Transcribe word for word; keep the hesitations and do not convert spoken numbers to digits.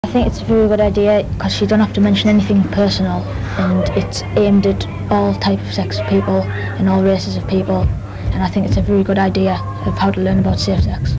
I think it's a very good idea because you don't have to mention anything personal, and it's aimed at all types of sex people and all races of people, and I think it's a very good idea of how to learn about safe sex.